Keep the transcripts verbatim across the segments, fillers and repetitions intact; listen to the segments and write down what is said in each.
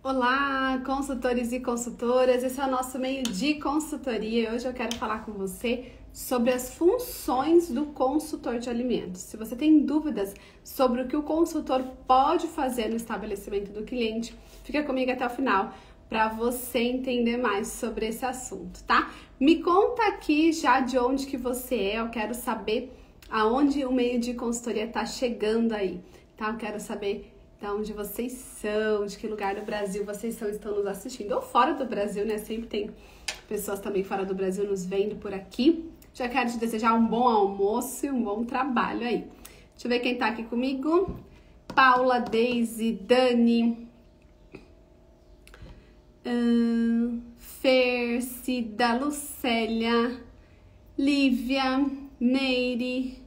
Olá, consultores e consultoras, esse é o nosso meio de consultoria. Hoje eu quero falar com você sobre as funções do consultor de alimentos. Se você tem dúvidas sobre o que o consultor pode fazer no estabelecimento do cliente, fica comigo até o final para você entender mais sobre esse assunto, tá? Me conta aqui já de onde que você é, eu quero saber aonde o meio de consultoria está chegando aí, tá? Eu quero saber de onde vocês são, de que lugar do Brasil vocês são, estão nos assistindo, ou fora do Brasil, né? Sempre tem pessoas também fora do Brasil nos vendo por aqui. Já quero te desejar um bom almoço e um bom trabalho aí. Deixa eu ver quem tá aqui comigo. Paula, Deise, Dani, hum, Fer, Cida, Lucélia, Lívia, Neire,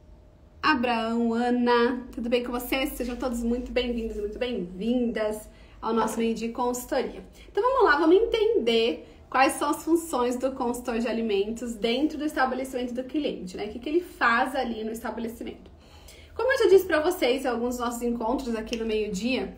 Abraão, Ana, tudo bem com vocês? Sejam todos muito bem-vindos e muito bem-vindas ao nosso meio de consultoria. Então vamos lá, vamos entender quais são as funções do consultor de alimentos dentro do estabelecimento do cliente, né? O que, que ele faz ali no estabelecimento. Como eu já disse para vocês em alguns dos nossos encontros aqui no meio-dia,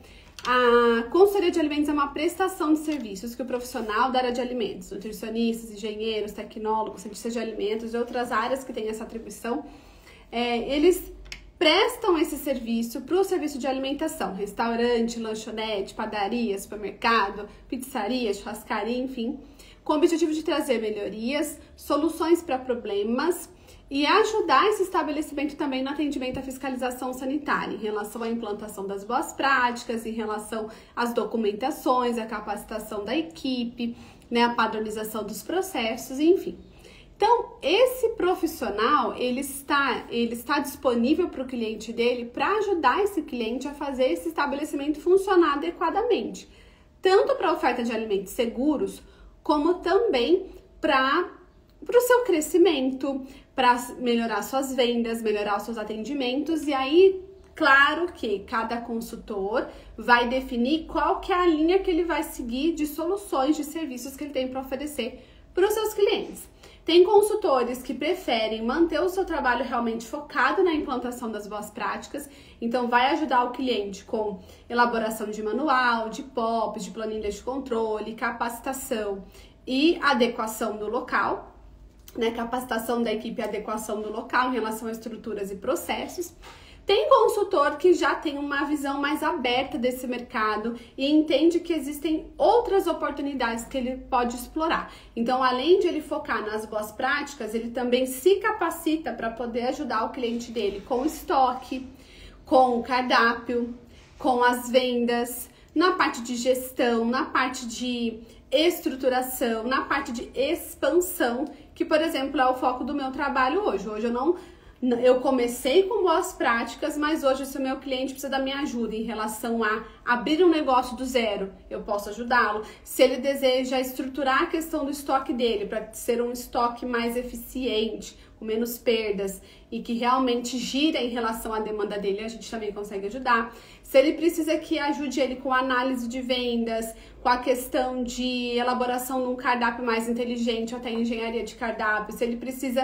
a consultoria de alimentos é uma prestação de serviços que o profissional da área de alimentos, nutricionistas, engenheiros, tecnólogos, cientistas de alimentos e outras áreas que têm essa atribuição, É, eles prestam esse serviço para o serviço de alimentação, restaurante, lanchonete, padaria, supermercado, pizzaria, churrascaria, enfim, com o objetivo de trazer melhorias, soluções para problemas e ajudar esse estabelecimento também no atendimento à fiscalização sanitária, em relação à implantação das boas práticas, em relação às documentações, à capacitação da equipe, né, a padronização dos processos, enfim. Então, esse profissional, ele está, ele está disponível para o cliente dele para ajudar esse cliente a fazer esse estabelecimento funcionar adequadamente. Tanto para a oferta de alimentos seguros, como também para o seu crescimento, para melhorar suas vendas, melhorar os seus atendimentos. E aí, claro que cada consultor vai definir qual que é a linha que ele vai seguir de soluções, de serviços que ele tem para oferecer para os seus clientes. Tem consultores que preferem manter o seu trabalho realmente focado na implantação das boas práticas, então vai ajudar o cliente com elaboração de manual, de P O Ps, de planilhas de controle, capacitação e adequação do local, né? Capacitação da equipe e adequação do local em relação a estruturas e processos. Tem consultor que já tem uma visão mais aberta desse mercado e entende que existem outras oportunidades que ele pode explorar. Então, além de ele focar nas boas práticas, ele também se capacita para poder ajudar o cliente dele com estoque, com o cardápio, com as vendas, na parte de gestão, na parte de estruturação, na parte de expansão, que, por exemplo, é o foco do meu trabalho hoje. Hoje eu não... Eu comecei com boas práticas, mas hoje se o meu cliente precisa da minha ajuda em relação a abrir um negócio do zero, eu posso ajudá-lo. Se ele deseja estruturar a questão do estoque dele para ser um estoque mais eficiente, com menos perdas e que realmente gira em relação à demanda dele, a gente também consegue ajudar. Se ele precisa que ajude ele com análise de vendas, com a questão de elaboração de um cardápio mais inteligente, até engenharia de cardápio, se ele precisa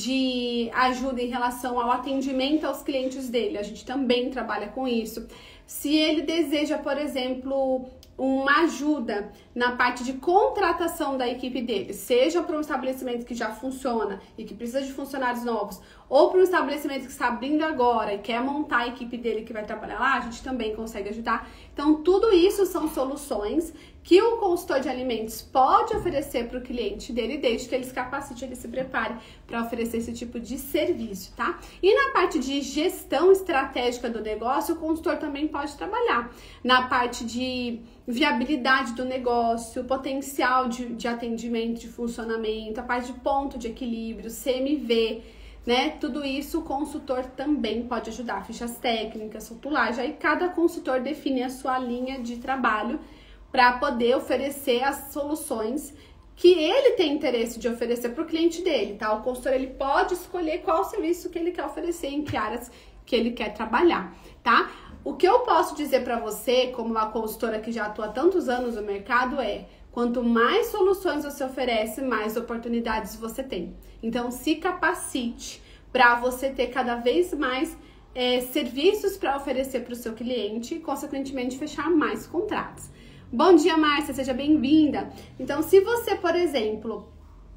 de ajuda em relação ao atendimento aos clientes dele, a gente também trabalha com isso. Se ele deseja, por exemplo, uma ajuda na parte de contratação da equipe dele, seja para um estabelecimento que já funciona e que precisa de funcionários novos, ou para um estabelecimento que está abrindo agora e quer montar a equipe dele que vai trabalhar lá, a gente também consegue ajudar. Então, tudo isso são soluções que o consultor de alimentos pode oferecer para o cliente dele, desde que ele se capacite, ele se prepare para oferecer esse tipo de serviço, tá? E na parte de gestão estratégica do negócio, o consultor também pode trabalhar na parte de viabilidade do negócio, potencial de, de atendimento, de funcionamento, a parte de ponto de equilíbrio, C M V, né? Tudo isso o consultor também pode ajudar, fichas técnicas, rotulagem, aí cada consultor define a sua linha de trabalho para poder oferecer as soluções que ele tem interesse de oferecer para o cliente dele, tá? O consultor, ele pode escolher qual serviço que ele quer oferecer, em que áreas que ele quer trabalhar, tá? O que eu posso dizer para você, como uma consultora que já atua há tantos anos no mercado, é: quanto mais soluções você oferece, mais oportunidades você tem. Então, se capacite para você ter cada vez mais é, serviços para oferecer para o seu cliente e, consequentemente, fechar mais contratos. Bom dia, Márcia, seja bem-vinda. Então, se você, por exemplo,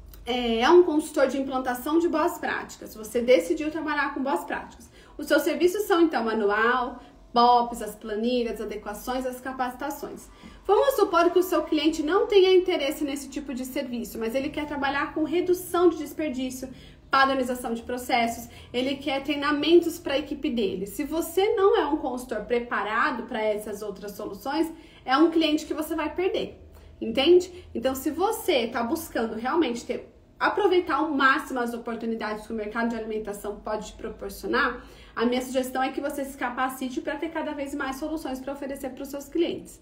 é um consultor de implantação de boas práticas, você decidiu trabalhar com boas práticas, os seus serviços são, então, manual, B O Ps, as planilhas, as adequações, as capacitações. Vamos supor que o seu cliente não tenha interesse nesse tipo de serviço, mas ele quer trabalhar com redução de desperdício, padronização de processos, ele quer treinamentos para a equipe dele. Se você não é um consultor preparado para essas outras soluções, é um cliente que você vai perder, entende? Então, se você está buscando realmente ter, aproveitar ao máximo as oportunidades que o mercado de alimentação pode te proporcionar, a minha sugestão é que você se capacite para ter cada vez mais soluções para oferecer para os seus clientes.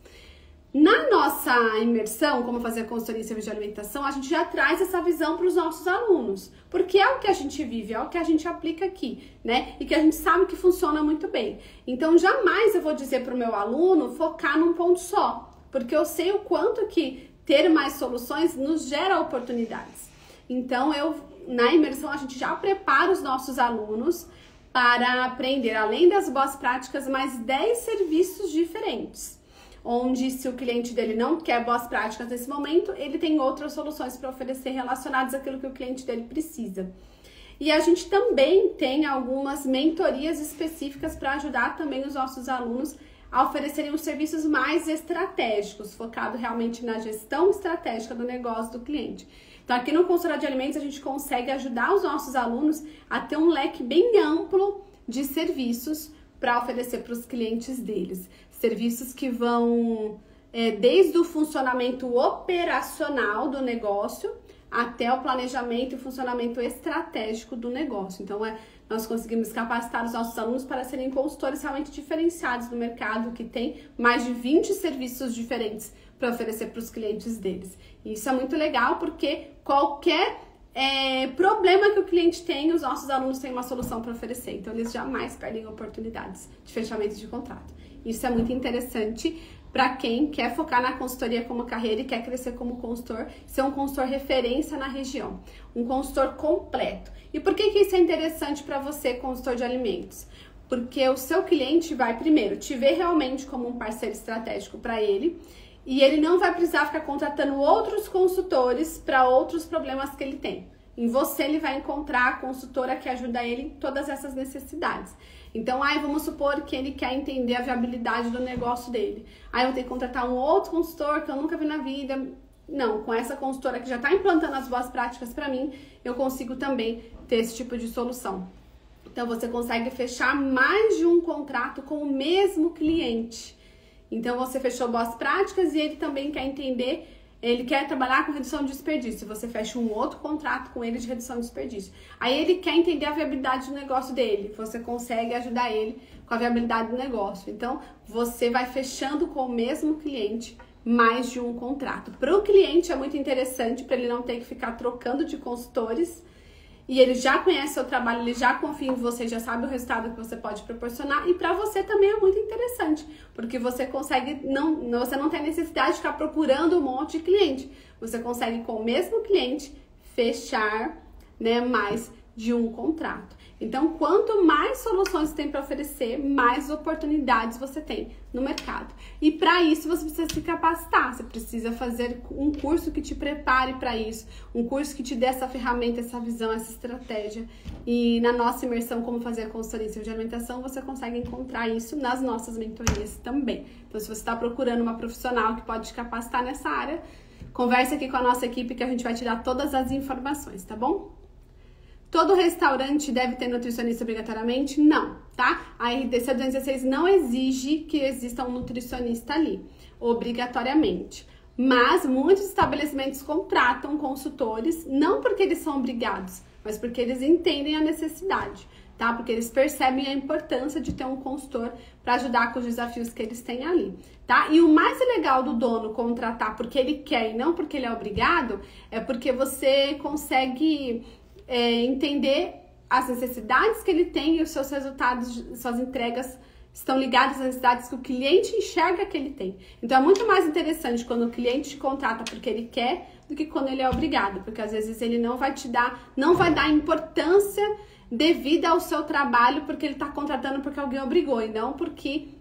Na nossa imersão, como fazer consultoria em serviço de alimentação, a gente já traz essa visão para os nossos alunos, porque é o que a gente vive, é o que a gente aplica aqui, né? E que a gente sabe que funciona muito bem. Então, jamais eu vou dizer para o meu aluno focar num ponto só, porque eu sei o quanto que ter mais soluções nos gera oportunidades. Então, eu, na imersão, a gente já prepara os nossos alunos para aprender, além das boas práticas, mais dez serviços diferentes. Onde, se o cliente dele não quer boas práticas nesse momento, ele tem outras soluções para oferecer relacionadas àquilo que o cliente dele precisa. E a gente também tem algumas mentorias específicas para ajudar também os nossos alunos a oferecerem os serviços mais estratégicos, focado realmente na gestão estratégica do negócio do cliente. Então, aqui no Consultoria de Alimentos, a gente consegue ajudar os nossos alunos a ter um leque bem amplo de serviços para oferecer para os clientes deles. Serviços que vão é, desde o funcionamento operacional do negócio até o planejamento e funcionamento estratégico do negócio. Então, é, nós conseguimos capacitar os nossos alunos para serem consultores realmente diferenciados no mercado, que tem mais de vinte serviços diferentes para oferecer para os clientes deles. E isso é muito legal porque qualquer é, problema que o cliente tem, os nossos alunos têm uma solução para oferecer. Então, eles jamais perdem oportunidades de fechamento de contrato. Isso é muito interessante para quem quer focar na consultoria como carreira e quer crescer como consultor, ser um consultor referência na região, um consultor completo. E por que que isso é interessante para você, consultor de alimentos? Porque o seu cliente vai, primeiro, te ver realmente como um parceiro estratégico para ele e ele não vai precisar ficar contratando outros consultores para outros problemas que ele tem. Em você, ele vai encontrar a consultora que ajuda ele em todas essas necessidades. Então, aí vamos supor que ele quer entender a viabilidade do negócio dele. Aí eu vou ter que contratar um outro consultor que eu nunca vi na vida. Não, com essa consultora que já está implantando as boas práticas para mim, eu consigo também ter esse tipo de solução. Então, você consegue fechar mais de um contrato com o mesmo cliente. Então, você fechou boas práticas e ele também quer entender... Ele quer trabalhar com redução de desperdício, você fecha um outro contrato com ele de redução de desperdício. Aí ele quer entender a viabilidade do negócio dele, você consegue ajudar ele com a viabilidade do negócio. Então, você vai fechando com o mesmo cliente mais de um contrato. Para o cliente é muito interessante, para ele não ter que ficar trocando de consultores, e ele já conhece o seu trabalho, ele já confia em você, já sabe o resultado que você pode proporcionar, e para você também é muito interessante, porque você consegue, não, você não tem necessidade de ficar procurando um monte de cliente, você consegue com o mesmo cliente fechar, né, mais de um contrato. Então, quanto mais soluções você tem para oferecer, mais oportunidades você tem no mercado. E para isso, você precisa se capacitar, você precisa fazer um curso que te prepare para isso, um curso que te dê essa ferramenta, essa visão, essa estratégia. E na nossa imersão, como fazer a consultoria em serviço de alimentação, você consegue encontrar isso nas nossas mentorias também. Então, se você está procurando uma profissional que pode te capacitar nessa área, converse aqui com a nossa equipe que a gente vai te dar todas as informações, tá bom? Todo restaurante deve ter nutricionista obrigatoriamente? Não, tá? A R D C duzentos e dezesseis não exige que exista um nutricionista ali, obrigatoriamente. Mas muitos estabelecimentos contratam consultores, não porque eles são obrigados, mas porque eles entendem a necessidade, tá? Porque eles percebem a importância de ter um consultor para ajudar com os desafios que eles têm ali, tá? E o mais legal do dono contratar porque ele quer e não porque ele é obrigado, é porque você consegue... É, entender as necessidades que ele tem e os seus resultados, suas entregas estão ligadas às necessidades que o cliente enxerga que ele tem. Então, é muito mais interessante quando o cliente te contrata porque ele quer do que quando ele é obrigado, porque às vezes ele não vai te dar, não vai dar importância devida ao seu trabalho porque ele está contratando porque alguém obrigou e não porque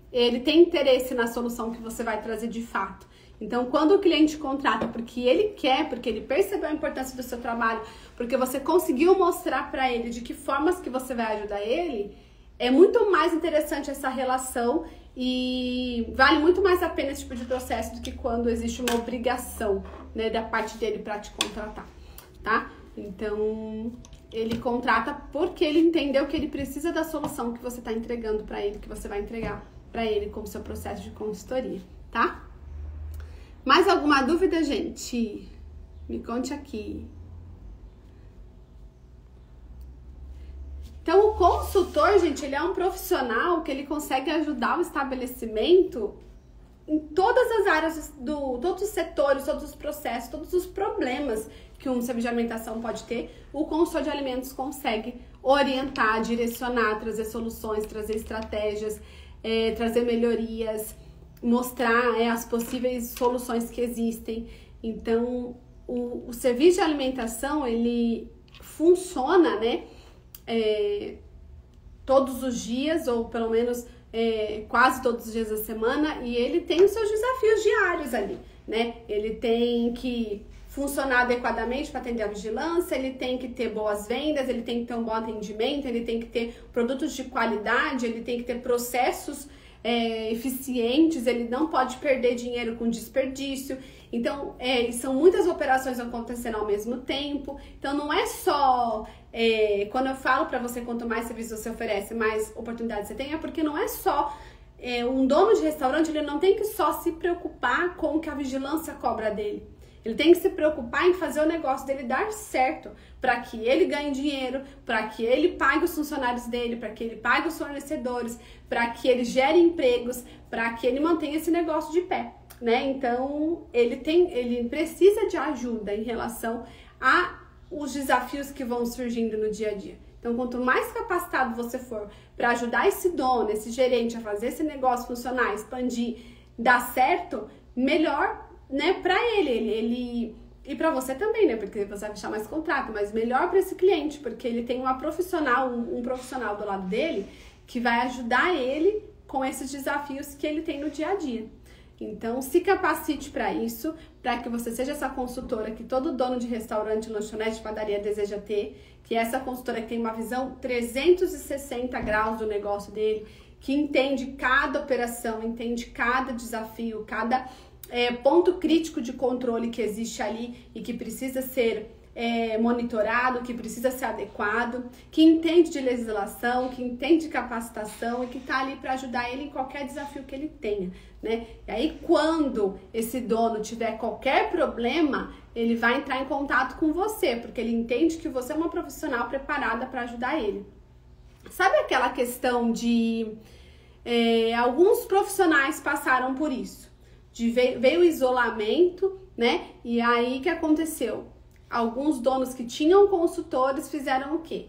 ele tem interesse na solução que você vai trazer de fato. Então, quando o cliente contrata porque ele quer, porque ele percebeu a importância do seu trabalho, porque você conseguiu mostrar para ele de que formas que você vai ajudar ele, é muito mais interessante essa relação e vale muito mais a pena esse tipo de processo do que quando existe uma obrigação, né, da parte dele para te contratar, tá? Então, ele contrata porque ele entendeu que ele precisa da solução que você está entregando para ele, que você vai entregar para ele como seu processo de consultoria, tá? Mais alguma dúvida, gente? Me conte aqui. Então, o consultor, gente, ele é um profissional que ele consegue ajudar o estabelecimento em todas as áreas, do, todos os setores, todos os processos, todos os problemas que um serviço de alimentação pode ter. O consultor de alimentos consegue orientar, direcionar, trazer soluções, trazer estratégias, é, trazer melhorias, mostrar é, as possíveis soluções que existem. Então, o, o serviço de alimentação, ele funciona, né, é, todos os dias, ou pelo menos é, quase todos os dias da semana, e ele tem os seus desafios diários ali, né? Ele tem que funcionar adequadamente para atender a vigilância, ele tem que ter boas vendas, ele tem que ter um bom atendimento, ele tem que ter produtos de qualidade, ele tem que ter processos É, eficientes, ele não pode perder dinheiro com desperdício. Então, é, são muitas operações acontecendo ao mesmo tempo. Então, não é só... É, quando eu falo para você, quanto mais serviço você oferece, mais oportunidades você tem, é porque não é só... É, um dono de restaurante, ele não tem que só se preocupar com o que a vigilância cobra dele. Ele tem que se preocupar em fazer o negócio dele dar certo, para que ele ganhe dinheiro, para que ele pague os funcionários dele, para que ele pague os fornecedores, para que ele gere empregos, para que ele mantenha esse negócio de pé, né? Então, ele tem, ele precisa de ajuda em relação a os desafios que vão surgindo no dia a dia. Então, quanto mais capacitado você for para ajudar esse dono, esse gerente a fazer esse negócio funcionar, expandir, dar certo, melhor, né, para ele, ele, ele e para você também, né, porque você vai fechar mais contrato, mas melhor para esse cliente, porque ele tem uma profissional, um, um profissional do lado dele que vai ajudar ele com esses desafios que ele tem no dia a dia. Então, se capacite para isso, para que você seja essa consultora que todo dono de restaurante, lanchonete, padaria deseja ter, que é essa consultora que tem uma visão trezentos e sessenta graus do negócio dele, que entende cada operação, entende cada desafio, cada É, ponto crítico de controle que existe ali e que precisa ser é, monitorado, que precisa ser adequado, que entende de legislação, que entende de capacitação e que está ali para ajudar ele em qualquer desafio que ele tenha, né? E aí, quando esse dono tiver qualquer problema, ele vai entrar em contato com você, porque ele entende que você é uma profissional preparada para ajudar ele. Sabe aquela questão de... É, alguns profissionais passaram por isso. De veio, veio o isolamento, né? E aí, o que aconteceu? Alguns donos que tinham consultores fizeram o quê?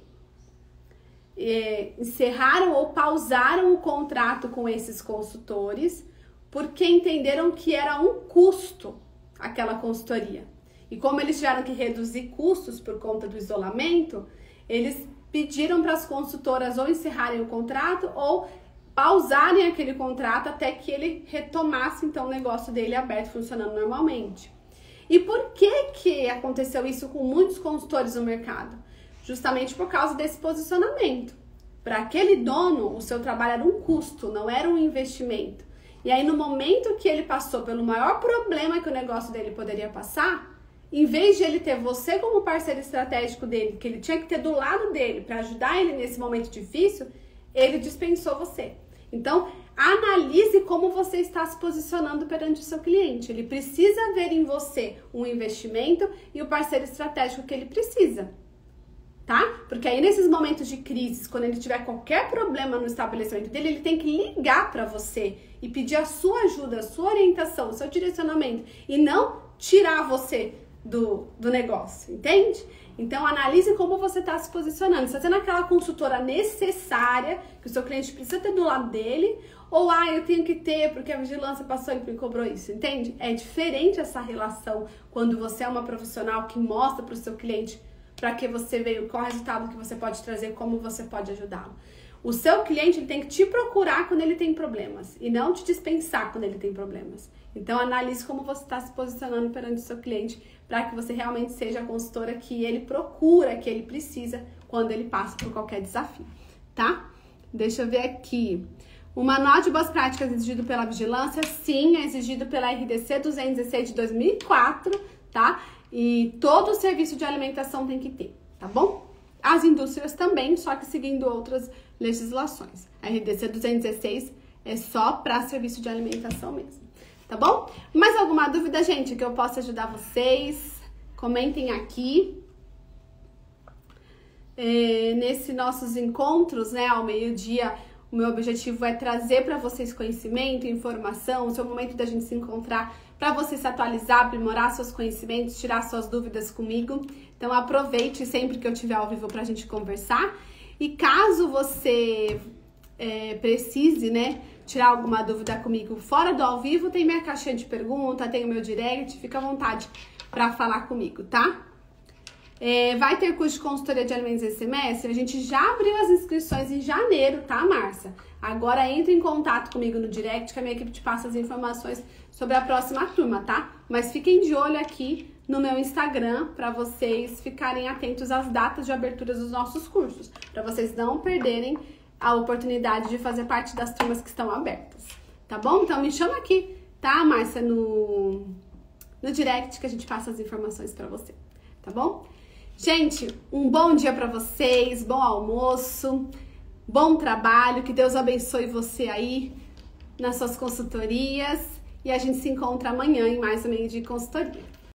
É, encerraram ou pausaram o contrato com esses consultores porque entenderam que era um custo aquela consultoria. E como eles tiveram que reduzir custos por conta do isolamento, eles pediram para as consultoras ou encerrarem o contrato ou pausarem aquele contrato até que ele retomasse, então, o negócio dele aberto, funcionando normalmente. E por que que aconteceu isso com muitos consultores no mercado? Justamente por causa desse posicionamento. Para aquele dono, o seu trabalho era um custo, não era um investimento. E aí, no momento que ele passou pelo maior problema que o negócio dele poderia passar, em vez de ele ter você como parceiro estratégico dele, que ele tinha que ter do lado dele para ajudar ele nesse momento difícil, ele dispensou você. Então, analise como você está se posicionando perante o seu cliente. Ele precisa ver em você um investimento e o parceiro estratégico que ele precisa, tá? Porque aí, nesses momentos de crise, quando ele tiver qualquer problema no estabelecimento dele, ele tem que ligar para você e pedir a sua ajuda, a sua orientação, o seu direcionamento, e não tirar você do, do negócio, entende? Então, analise como você está se posicionando. Você está sendo aquela consultora necessária que o seu cliente precisa ter do lado dele, ou, ah, eu tenho que ter porque a vigilância passou e me cobrou isso, entende? É diferente essa relação quando você é uma profissional que mostra para o seu cliente para que você veio, qual o resultado que você pode trazer, como você pode ajudá-lo. O seu cliente ele tem que te procurar quando ele tem problemas e não te dispensar quando ele tem problemas. Então, analise como você está se posicionando perante o seu cliente para que você realmente seja a consultora que ele procura, que ele precisa quando ele passa por qualquer desafio, tá? Deixa eu ver aqui. O Manual de Boas Práticas exigido pela Vigilância, sim, é exigido pela R D C duzentos e dezesseis de dois mil e quatro, tá? E todo o serviço de alimentação tem que ter, tá bom? As indústrias também, só que seguindo outras legislações. A R D C duzentos e dezesseis é só para serviço de alimentação mesmo, tá bom? Mais alguma dúvida, gente, que eu possa ajudar vocês? Comentem aqui. É, nesse nossos encontros, né, ao meio-dia, o meu objetivo é trazer para vocês conhecimento, informação, o seu momento da gente se encontrar, para você se atualizar, aprimorar seus conhecimentos, tirar suas dúvidas comigo. Então aproveite sempre que eu estiver ao vivo para a gente conversar. E caso você é, precise, né, tirar alguma dúvida comigo fora do ao vivo, tem minha caixinha de pergunta, tem o meu direct, fica à vontade para falar comigo, tá? É, vai ter curso de consultoria de alimentos esse semestre? A gente já abriu as inscrições em janeiro, tá, Márcia? Agora entre em contato comigo no direct, que a minha equipe te passa as informações sobre a próxima turma, tá? Mas fiquem de olho aqui no meu Instagram para vocês ficarem atentos às datas de abertura dos nossos cursos, para vocês não perderem a oportunidade de fazer parte das turmas que estão abertas, tá bom? Então me chama aqui, tá, Márcia, no, no direct que a gente passa as informações para você, tá bom? Gente, um bom dia para vocês, bom almoço, bom trabalho, que Deus abençoe você aí nas suas consultorias e a gente se encontra amanhã em mais um meio de consultoria.